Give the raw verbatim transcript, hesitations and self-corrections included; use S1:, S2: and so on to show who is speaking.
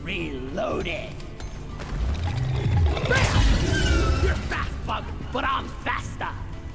S1: Reloaded. Bam! You're fast, bug, but I'm faster.